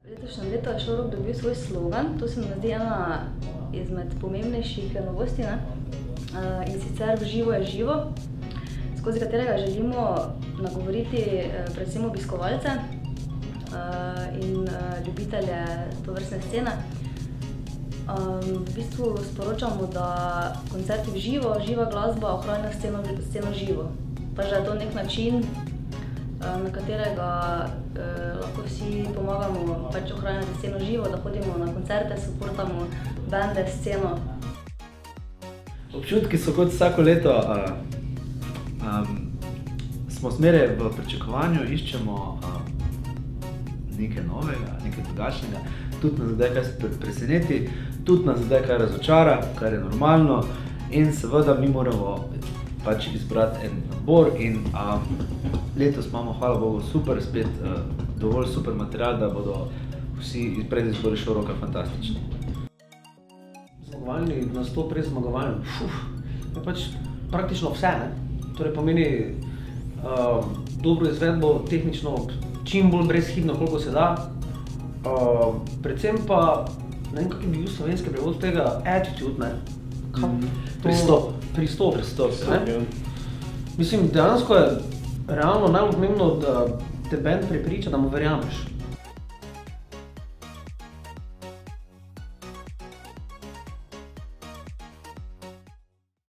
Letošnjem letu je Šorok dobil svoj slogan, to se mi zdi ena izmed pomembnejših novosti, in sicer v živo je živo, skozi katerega želimo nagovoriti predvsem obiskovalce in ljubitelje tovrstne scene. V bistvu sporočamo, da koncerti v živo, živa glasba ohranja sceno živo. Pač da je to nek način, na katerega lahko vsi pomagamo pač ohranjati sceno živo, da hodimo na koncerte, suportamo bende, sceno. Občutki so kot vsako leto, smo zmeraj v pričakovanju, iščemo nekaj novega, nekaj drugačnega, tudi nas zdaj kaj preseneti, tudi nas zdaj kaj razočara, kar je normalno in seveda mi moramo pač izbrati en nabor in letos imamo, hvala Bogu, super, spet dovolj super material, da bodo vsi predizbori Šoroka fantastični. Zmagovalni nastop, res zmagovalni, je pač praktično vse, ne? Torej pomeni dobro izvedbo, tehnično čim bolj brezhibno, koliko se da. Predvsem pa, ne vem, kak je bil slovenski prevod tega, attitude, ne? Pristop. Pristop, ne? Mislim, dejansko je realno najbolj pomembno, da te band prepriča, da mu verjameš.